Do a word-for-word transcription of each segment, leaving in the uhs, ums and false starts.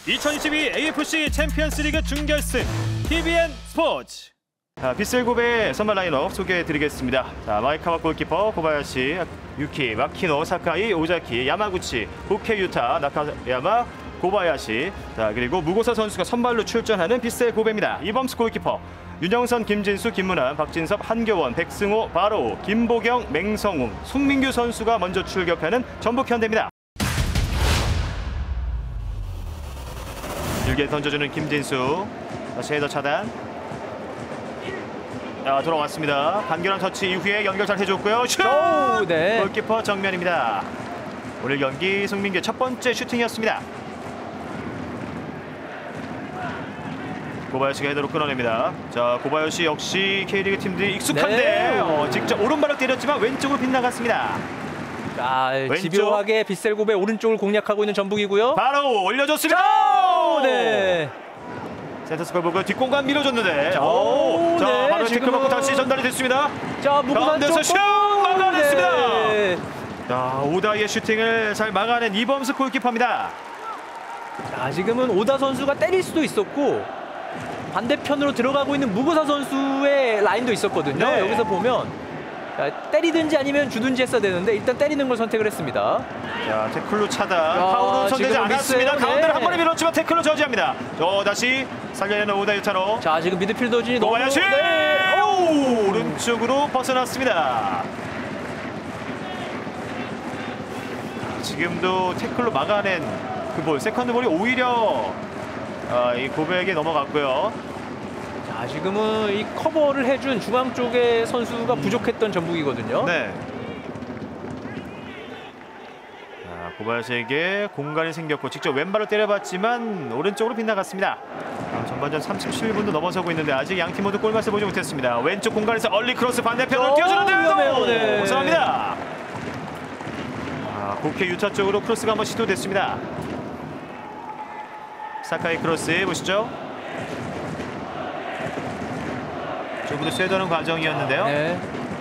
이천이십이 에이에프씨 챔피언스리그 준결승 티비엔 스포츠. 자, 빗셀고베 선발 라인업 소개해드리겠습니다. 자, 마이카와 골키퍼 고바야시, 유키, 마키노, 사카이, 오자키, 야마구치, 후케유타, 나카야마, 고바야시. 자, 그리고 무고사 선수가 선발로 출전하는 빗셀고베입니다. 이범수 골키퍼, 윤영선, 김진수, 김문환, 박진섭, 한교원, 백승호, 바로, 김보경, 맹성웅, 송민규 선수가 먼저 출격하는 전북현대입니다. 길게 던져주는 김진수, 다시 헤더 차단. 자, 돌아왔습니다. 간결한 터치 이후에 연결 잘 해줬고요. 슛! 오, 네. 골키퍼 정면입니다. 오늘 경기 송민규의 첫 번째 슈팅이었습니다. 고바야시가 헤더로 끊어냅니다. 자, 고바야시 역시 K리그 팀들이 익숙한데 네. 어, 직접 오른발로 때렸지만 왼쪽으로 빗나갔습니다. 자, 왼쪽. 집요하게 빗셀고베 오른쪽을 공략하고 있는 전북이고요. 바로 올려줬습니다. 자, 네. 센터스콜 보고 뒷공간 밀어줬는데 오, 자, 네. 바로 태클 받고 지금은... 다시 전달이 됐습니다. 자, 무구만 가운데서 슛 막아냈습니다. 네. 자, 오다의 슈팅을 잘 막아낸 이범수 골키퍼입니다. 자, 지금은 오다 선수가 때릴 수도 있었고 반대편으로 들어가고 있는 무구사 선수의 라인도 있었거든요. 네. 여기서 보면 자, 때리든지 아니면 주든지 했어야 되는데 일단 때리는 걸 선택을 했습니다. 자, 태클로 차단. 파울은 선되지 않았습니다. 미스예요. 가운데를 네. 한 번에 밀었지만 태클로 저지합니다. 저 다시 살려내는 오다 유타로. 자, 지금 미드필더진이 너무 고바야시! 네. 오! 오른쪽으로 벗어났습니다. 지금도 태클로 막아낸 그 볼, 세컨드 볼이 오히려 아, 이 고백에 넘어갔고요. 자, 지금은 이 커버를 해준 중앙 쪽의 선수가 부족했던 전북이거든요. 네. 자, 고바야시에게 공간이 생겼고 직접 왼발로 때려봤지만 오른쪽으로 빗나갔습니다. 아, 전반전 삼십칠 분도 넘어서고 있는데 아직 양팀 모두 골맛을 보지 못했습니다. 왼쪽 공간에서 얼리 크로스 반대편으로 띄워주는데요. 네. 벗어납니다. 아, 국회 유타 쪽으로 크로스가 한번 시도됐습니다. 사카이 크로스 보시죠. 조금 더 쇄도하는 과정이었는데요. 네.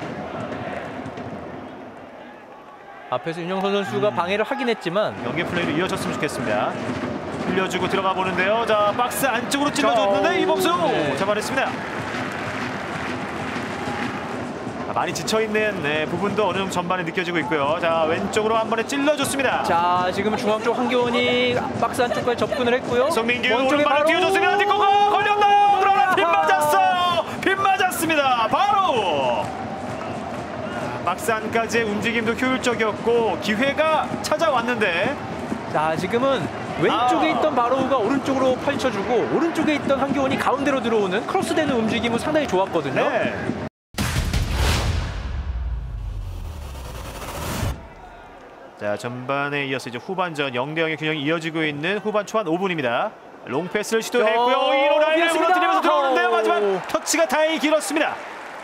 앞에서 윤영선 선수가 음. 방해를 하긴 했지만 연계 플레이로 이어졌으면 좋겠습니다. 흘려주고 들어가 보는데요. 자, 박스 안쪽으로 찔러줬는데 이범수 네. 잡아냈습니다. 아, 많이 지쳐있는 네, 부분도 어느 정도 전반에 느껴지고 있고요. 자, 왼쪽으로 한 번에 찔러줬습니다. 자, 지금 중앙 쪽 한교원이 박스 안쪽까지 접근을 했고요. 송민규 오른발을 띄워줬습니다. 뒷공간 걸렸나요? 그러나 빗 맞았어요. 빗 맞았습니다. 바로 박스 안까지의 움직임도 효율적이었고 기회가 찾아왔는데 자, 지금은 왼쪽에 아. 있던 바로우가 오른쪽으로 펼쳐주고 오른쪽에 있던 한교원이 가운데로 들어오는 크로스되는 움직임은 상당히 좋았거든요. 네. 자, 전반에 이어서 이제 후반전 영 대 영의 균형이 이어지고 있는 후반 초반 오 분입니다. 롱 패스를 시도했고요. 어, 이로 라인을 길었습니다. 무너뜨리면서 들어오는데요. 오. 마지막 터치가 다행히 길었습니다.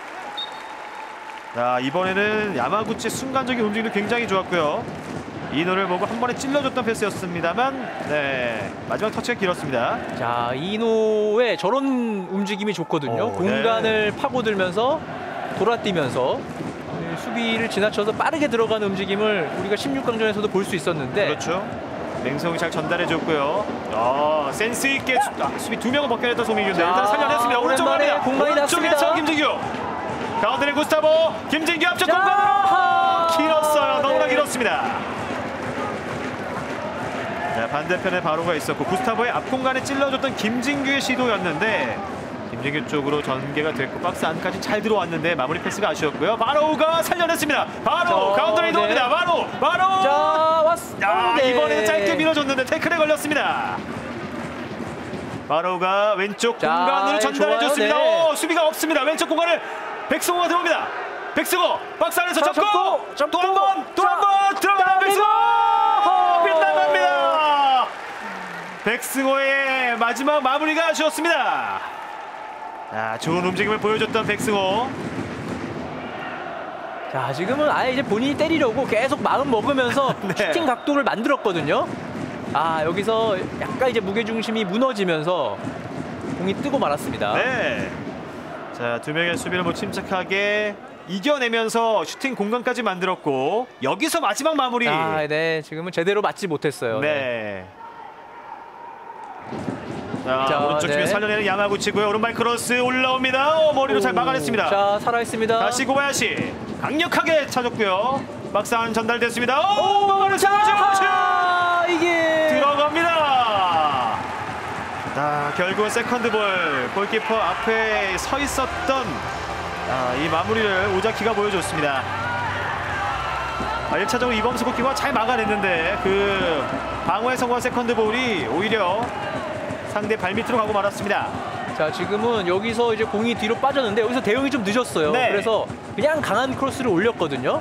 자, 이번에는 야마구치 순간적인 움직임도 굉장히 좋았고요. 이노를 보고 한 번에 찔러줬던 패스였습니다만 네, 마지막 터치가 길었습니다. 자, 이노의 저런 움직임이 좋거든요. 오, 공간을 네. 파고들면서 돌아뛰면서 수비를 지나쳐서 빠르게 들어가는 움직임을 우리가 십육 강전에서도 볼 수 있었는데 그렇죠. 맹성이 잘 전달해줬고요. 아, 센스 있게 수, 아, 수비 두 명을 벗겨냈던 송민규인데 일단 살려냈습니다. 오른쪽 갑니다. 공간이 났습니다. 오른쪽에서 김진규. 가운데는 구스타보. 김진규 앞쪽 공간으로 길었어요. 너무나 길었습니다. 자, 반대편에 바로가 있었고 구스타보의 앞 공간에 찔러줬던 김진규의 시도였는데 김진규 쪽으로 전개가 됐고 박스 안까지 잘 들어왔는데 마무리 패스가 아쉬웠고요. 바로우가 살려냈습니다. 바로 가운데로 이동합니다. 네. 바로 바로. 자, 왔어. 야, 네. 이번에는 짧게 밀어줬는데 태클에 걸렸습니다. 바로우가 왼쪽 자, 공간으로 전달해줬습니다. 좋아요. 네. 오, 수비가 없습니다. 왼쪽 공간을 백승호가 들어옵니다. 백승호 박스 안에서 자, 접고 접고, 또 한 번 또 한 번 들어가는 백승호 빗나갑니다. 백승호의 마지막 마무리가 아쉬웠습니다. 자, 좋은 움직임을 보여줬던 백승호. 자, 지금은 아예 이제 본인이 때리려고 계속 마음 먹으면서 네. 슈팅 각도를 만들었거든요. 아, 여기서 약간 이제 무게중심이 무너지면서 공이 뜨고 말았습니다. 네. 자, 두 명의 수비를 뭐 침착하게 이겨내면서 슈팅 공간까지 만들었고 여기서 마지막 마무리. 아, 네. 지금은 제대로 맞지 못했어요. 네. 자, 자, 오른쪽 쪽에 네. 살려내는 야마구치고요. 오른발 크로스 올라옵니다. 오, 머리로 잘 막아냈습니다. 자, 살아있습니다. 다시 고바야시 강력하게 차줬고요. 박스 안 전달됐습니다. 오, 오, 막아냈습니다. 자, 이게 들어갑니다. 자, 결국은 세컨드볼. 골키퍼 앞에 서 있었던 아, 이 마무리를 오자키가 보여줬습니다. 아, 일 차적으로 이범수 골키퍼가 잘 막아냈는데 그 방어에 성공한 세컨드볼이 오히려 상대 발밑으로 가고 말았습니다. 자, 지금은 여기서 이제 공이 뒤로 빠졌는데 여기서 대응이 좀 늦었어요. 네. 그래서 그냥 강한 크로스를 올렸거든요.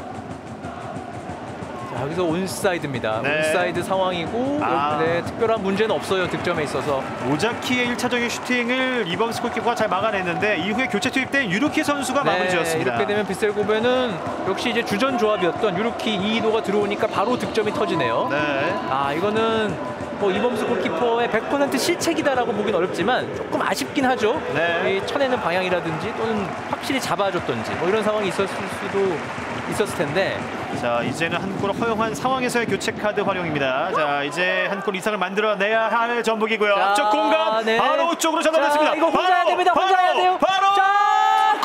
자, 여기서 온사이드입니다. 네. 온사이드 상황이고 아. 여기, 네, 특별한 문제는 없어요. 득점에 있어서. 오자키의 일 차적인 슈팅을 이범수 골키퍼가 잘 막아냈는데 이후에 교체 투입된 유루키 선수가 마무리 지었습니다. 이렇게 되면 빗셀고베는 역시 이제 주전 조합이었던 유루키 이이노가 들어오니까 바로 득점이 터지네요. 네. 아, 이거는 뭐 이범수 골키퍼의 백 퍼센트 실책이다라고 보긴 어렵지만 조금 아쉽긴 하죠. 네. 이 쳐내는 방향이라든지 또는 확실히 잡아줬던지 뭐 이런 상황이 있었을 수도 있었을 텐데. 자, 이제는 한 골 허용한 상황에서의 교체 카드 활용입니다. 자, 이제 한 골 이상을 만들어내야 할 전북이고요. 자, 앞쪽 공간 네. 바로 쪽으로 전달됐습니다. 자, 이거 혼자 바로, 해야 됩니다. 혼자 바로, 해야 돼요. 바로 자, 골!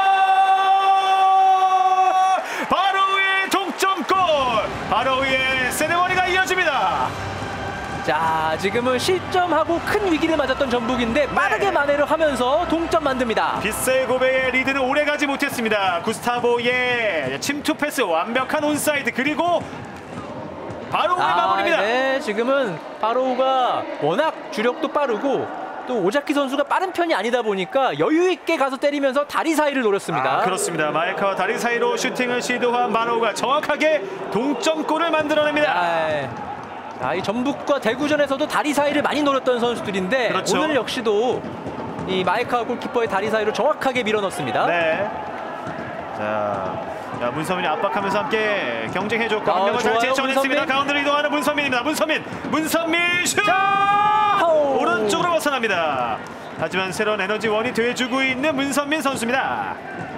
바로 위에 동점골. 바로 위에 세레머니가 이어집니다. 자, 지금은 실점하고 큰 위기를 맞았던 전북인데 빠르게 만회를 하면서 동점 만듭니다. 빗셀 고베의 리드는 오래가지 못했습니다. 구스타보의 침투 패스 완벽한 온사이드 그리고 바로우의 아, 마무리입니다. 네, 지금은 바로우가 워낙 주력도 빠르고 또 오자키 선수가 빠른 편이 아니다 보니까 여유 있게 가서 때리면서 다리 사이를 노렸습니다. 아, 그렇습니다. 마이카와 다리 사이로 슈팅을 시도한 바로우가 정확하게 동점골을 만들어냅니다. 아, 자, 이 전북과 대구전에서도 다리 사이를 많이 노렸던 선수들인데 그렇죠. 오늘 역시도 이 마이카 골키퍼의 다리 사이로 정확하게 밀어넣습니다. 네. 자, 자, 문선민이 압박하면서 함께 경쟁해줬고 아, 한 명을 잘 좋아요, 제쳐냈습니다. 문선민. 가운데로 이동하는 문선민입니다. 문선민, 문선민 슛! 자, 오. 오른쪽으로 벗어납니다. 하지만 새로운 에너지원이 돼주고 있는 문선민 선수입니다.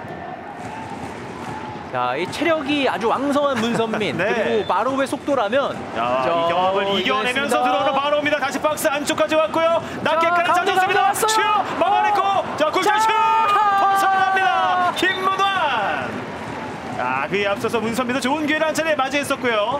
자, 이 체력이 아주 왕성한 문선민 네. 그리고 바로우의 속도라면 자, 자, 이 경험을 이겨냈습니다. 이겨내면서 들어오는 바로입니다. 다시 박스 안쪽까지 왔고요. 낮게까지 가운데 잡혔습니다. 가운데 슛! 왔어요. 막아냈고 자, 골절 슛! 벗어납니다. 김문환! 아, 그에 앞서서 문선민도 좋은 기회를 한 차례 맞이했었고요.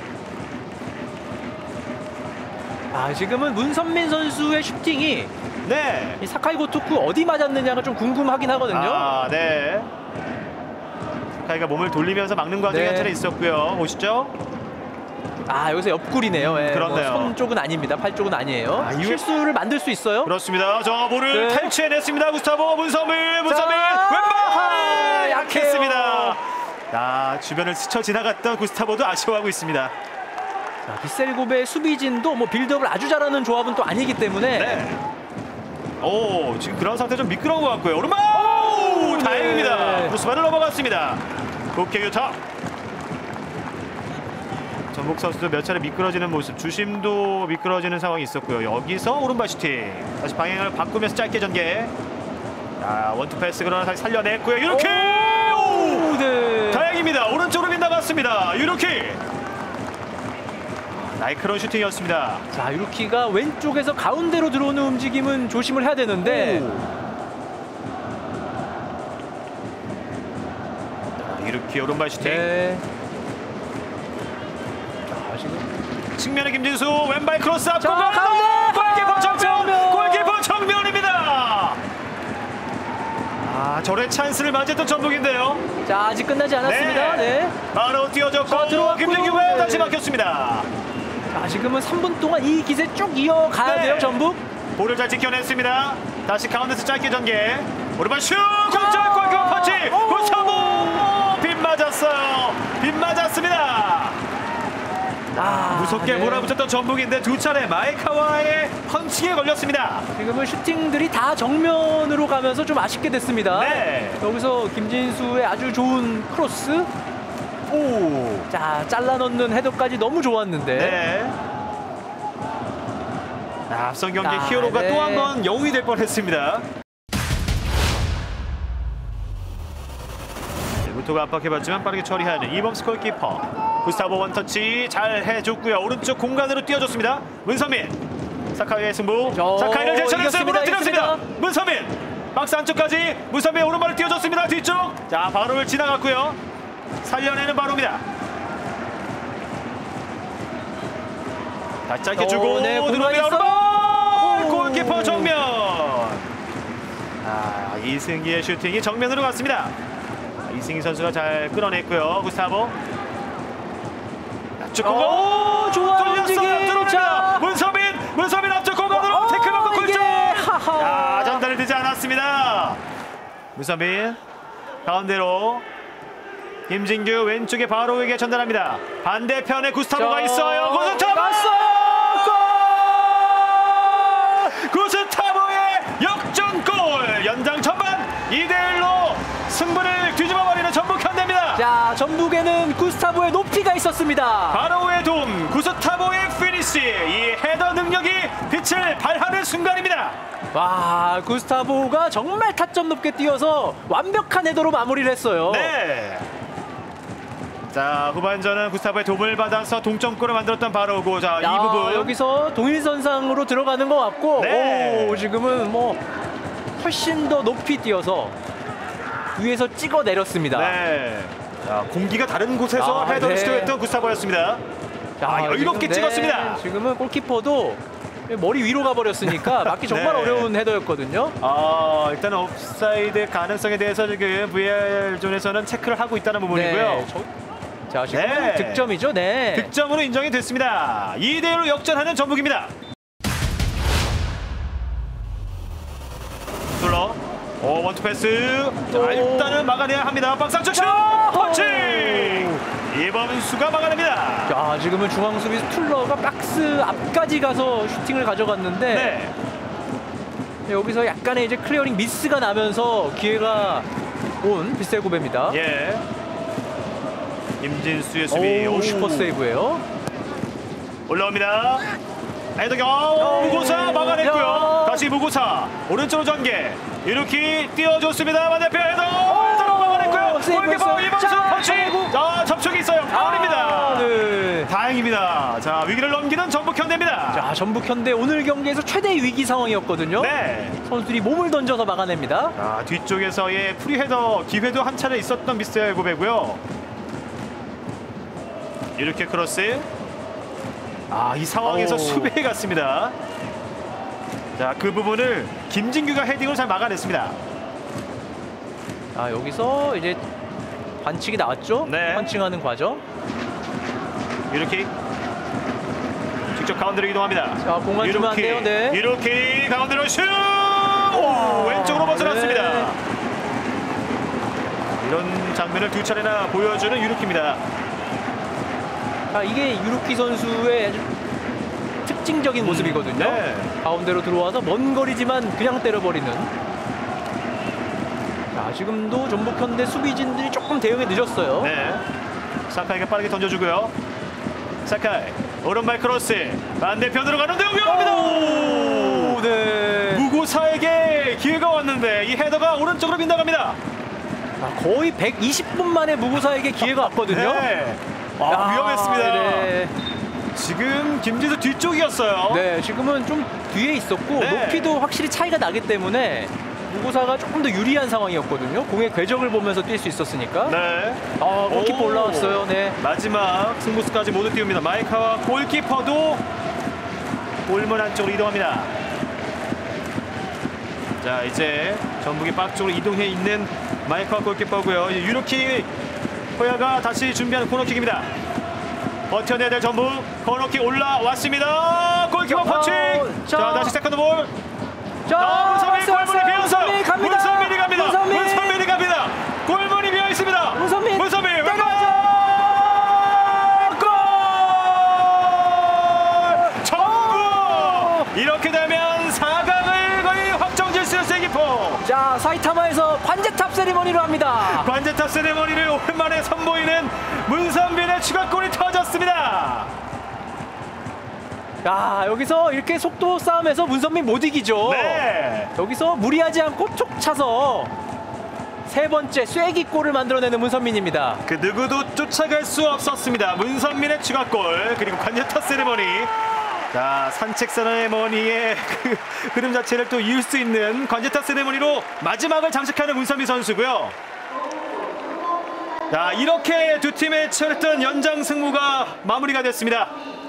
아, 지금은 문선민 선수의 슈팅이 네. 이 사카이 고토쿠 어디 맞았느냐가 좀 궁금하긴 하거든요. 아, 네. 사카이가 몸을 돌리면서 막는 과정이 네. 한 차례 있었고요. 보시죠. 아, 여기서 옆구리네요. 예, 그렇네요. 뭐 손 쪽은 아닙니다. 팔 쪽은 아니에요. 아, 이후- 실수를 만들 수 있어요. 그렇습니다. 저 볼을 네. 탈취해냈습니다. 구스타보 문선민, 문선민 자, 왼발 약해요. 약했습니다. 아, 주변을 스쳐 지나갔던 구스타보도 아쉬워하고 있습니다. 자, 빗셀고베의 수비진도 뭐 빌드업을 아주 잘하는 조합은 또 아니기 때문에 네. 오, 지금 그런 상태 좀 미끄러운 것 같고요. 오른발! 오, 네. 다행입니다. 크로스바를 넘어갔습니다. 오케이 유타. 전북 선수도 몇 차례 미끄러지는 모습, 주심도 미끄러지는 상황이 있었고요. 여기서 오른발 슈팅. 다시 방향을 바꾸면서 짧게 전개. 자, 원투 패스 그러나 다시 살려냈고요. 이렇게! 오, 네. 다행입니다. 오른쪽으로 빗나갔습니다. 유로키. 날카로운 슈팅이었습니다. 자, 유루키가 왼쪽에서 가운데로 들어오는 움직임은 조심을 해야 되는데 자, 유로키 오른발 슈팅. 네. 자, 지금 측면에 김진수 왼발 크로스 앞 자, 공간. 가운데! 골키퍼 정면. 정면! 골키퍼 정면입니다. 아, 저의 찬스를 맞이했던 전북인데요. 자, 아직 끝나지 않았습니다. 네. 바로 뛰어졌고 자, 들어왔고요. 김진규가 네. 다시 막혔습니다. 자, 지금은 삼 분 동안 이 기세 쭉 이어가야 네. 돼요, 전북. 볼을 잘 지켜냈습니다. 다시 가운데서 짧게 전개. 오른발 슛! 골절 골키퍼 펀치! 오! 골차보! 빗 맞았어요. 빗 맞았습니다. 아, 무섭게 네. 몰아붙였던 전북인데 두 차례 마이카와의 펀치에 걸렸습니다. 지금은 슈팅들이 다 정면으로 가면서 좀 아쉽게 됐습니다. 네. 여기서 김진수의 아주 좋은 크로스. 오. 자, 잘라 넣는 헤더까지 너무 좋았는데. 네. 아, 앞선 경기 아, 히어로가 네. 또 한 번 영웅이 될 뻔했습니다. 무토가 압박해봤지만 빠르게 처리하는 이범스 골키퍼. 구스타보 원터치 잘 해줬고요. 오른쪽 공간으로 띄워줬습니다. 문선민. 사카이의 승부. 저, 사카이를 제쳐냈어요. 이겼습니다, 무너뜨렸습니다. 이겼습니다. 문서민 박스 안쪽까지 문서민 오른발을 띄워줬습니다. 뒤쪽. 자, 바로를 지나갔고요. 살려내는 바로입니다. 다시 짧게 주고 네, 들어옵니다. 오른발 골키퍼 정면. 아, 이승기의 슈팅이 정면으로 갔습니다. 이승기 선수가 잘 끌어냈고요. 구스타보. 앞쪽 공간. 오, 좋아 움직임. 들어옵니다. 문서민, 문서민 앞쪽 공간으로 태클 맞고 골죠. 야, 전달이 되지 않았습니다. 문서민 가운데로 김진규 왼쪽에 바로에게 전달합니다. 반대편에 구스타보가 있어요. 구스타보 구스타보의 역전골. 연장 전반 이 대 일로 승부를 뒤집어버리는 전북 현대입니다. 자, 전북에는 구스타보의 높이가 있었습니다. 바로의 도움, 구스타보의 피니시. 이 헤더 능력이 빛을 발하는 순간입니다. 와, 구스타보가 정말 타점 높게 뛰어서 완벽한 헤더로 마무리를 했어요. 네. 자, 후반전은 구스타보의 도움을 받아서 동점골을 만들었던 바로고. 자, 야, 이 부분 여기서 동일선상으로 들어가는 것 같고, 네. 오, 지금은 뭐 훨씬 더 높이 뛰어서 위에서 찍어 내렸습니다. 네. 자, 공기가 다른 곳에서 아, 헤더를 네. 시도했던 구스타보였습니다. 아, 여유롭게 지금, 찍었습니다. 네, 지금은 골키퍼도 머리 위로 가버렸으니까 맞기 정말 네. 어려운 헤더였거든요. 아, 일단 옵사이드 가능성에 대해서 지금 브이알 존에서는 체크를 하고 있다는 부분이고요. 네, 저, 자, 지금 네. 득점이죠. 네. 득점으로 인정이 됐습니다. 이 대 일로 역전하는 전북입니다. 둘러. 오, 원투 패스. 자, 오. 일단은 막아내야 합니다. 박스 안쪽 슛! 펀칭! 이범수가 막아냅니다. 자, 지금은 중앙 수비수 툴러가 박스 앞까지 가서 슈팅을 가져갔는데 네. 여기서 약간의 이제 클리어링 미스가 나면서 기회가 온 빗셀고베입니다. 예. 김진수의 수비. 오, 슈퍼 세이브예요. 올라옵니다. 헤더경. 어, 무고사 막아냈고요. 야. 다시 무고사. 오른쪽으로 전개. 이렇게 띄워줬습니다. 반대편 헤더. 헤더로 막아냈고요. 골키퍼 이범수 펀치. 자, 접촉이 있어요. 파울입니다. 아, 네. 다행입니다. 자, 위기를 넘기는 전북 현대입니다. 자, 전북 현대 오늘 경기에서 최대 위기 상황이었거든요. 네. 선수들이 몸을 던져서 막아냅니다. 자, 뒤쪽에서의 프리 헤더 기회도 한 차례 있었던 미스터 고베고요. 이렇게 크로스. 아, 이 상황에서 오. 수비에 갔습니다. 자, 그 부분을 김진규가 헤딩으로 잘 막아냈습니다. 아, 여기서 이제 반칙이 나왔죠? 네. 펀칭하는 과정. 이렇게 직접 가운데로 이동합니다. 자, 공간 주면 안 돼요. 네. 이렇게 가운데로 슛! 오, 왼쪽으로 벗어났습니다. 네. 이런 장면을 두 차례나 보여주는 유루키입니다. 아, 이게 유루키 선수의 아주 특징적인 모습이거든요. 네. 가운데로 들어와서 먼 거리지만 그냥 때려버리는. 자, 지금도 전북 현대 수비진들이 조금 대응이 늦었어요. 네. 사카이가 빠르게 던져주고요. 사카이 오른발 크로스 반대편으로 가는데 위험합니다. 오, 네. 무고사에게 기회가 왔는데 이 헤더가 오른쪽으로 빗나갑니다. 아, 거의 백이십 분 만에 무고사에게 기회가 왔거든요. 네. 아, 야, 위험했습니다. 네. 지금 김진수 뒤쪽이었어요. 네, 지금은 좀 뒤에 있었고 네. 높이도 확실히 차이가 나기 때문에 무고사가 조금 더 유리한 상황이었거든요. 공의 궤적을 보면서 뛸 수 있었으니까. 네. 아, 골키퍼 오. 올라왔어요. 네. 마지막 승부수까지 모두 띄웁니다. 마이카와 골키퍼도 골문 안쪽으로 이동합니다. 자, 이제 전북이 박 쪽으로 이동해 있는 마이카와 골키퍼고요. 유로키 호야가 다시 준비하는 코너킥입니다. 버텨내야 될 전북. 코너킥 올라왔습니다. 골키퍼 펀치. 자, 자, 다시 세컨드 볼. 자, 아, 문선민 골문이 비었어요. 문선민 갑니다. 문선민이 갑니다. 문선민. 문선민이 갑니다. 골문이 비어 있습니다. 문선민. 문선민 왼발 골! 전북! 이렇게 되면 사 강을 거의 확정질 수 있어요, 기포. 자, 사이타마에서 관제탑 세리머니로 합니다. 관제탑 세레머니를 오랜만에 선보이는 문선민의 추가골이 터졌습니다. 야, 여기서 이렇게 속도 싸움에서 문선민 못 이기죠. 네. 여기서 무리하지 않고 툭 차서 세 번째 쐐기골을 만들어내는 문선민입니다. 그 누구도 쫓아갈 수 없었습니다. 문선민의 추가골 그리고 관제탑 세레머니. 자, 산책 세레머니의 그 흐름 자체를 또 이을 수 있는 관제탑 세레머니로 마지막을 장식하는 문선미 선수고요. 자, 이렇게 두 팀의 치열했던 연장 승부가 마무리가 됐습니다.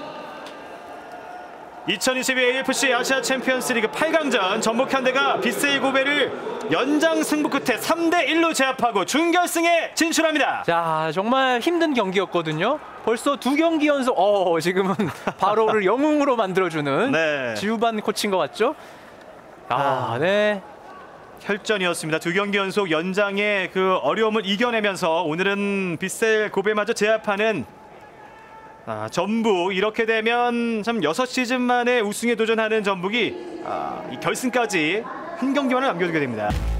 이천이십이 에이에프씨 아시아 챔피언스 리그 팔 강전 전북 현대가 빗세일 고베를 연장 승부 끝에 삼 대 일로 제압하고 준결승에 진출합니다. 자, 정말 힘든 경기였거든요. 벌써 두 경기 연속 어 지금은 바로를 영웅으로 만들어주는 네. 지우반 코치인 것 같죠? 아, 아. 네. 혈전이었습니다. 두 경기 연속 연장의 그 어려움을 이겨내면서 오늘은 빗세일 고베마저 제압하는 아, 전북. 이렇게 되면 참 여섯 시즌 만에 우승에 도전하는 전북이 아, 이 결승까지 한 경기만을 남겨두게 됩니다.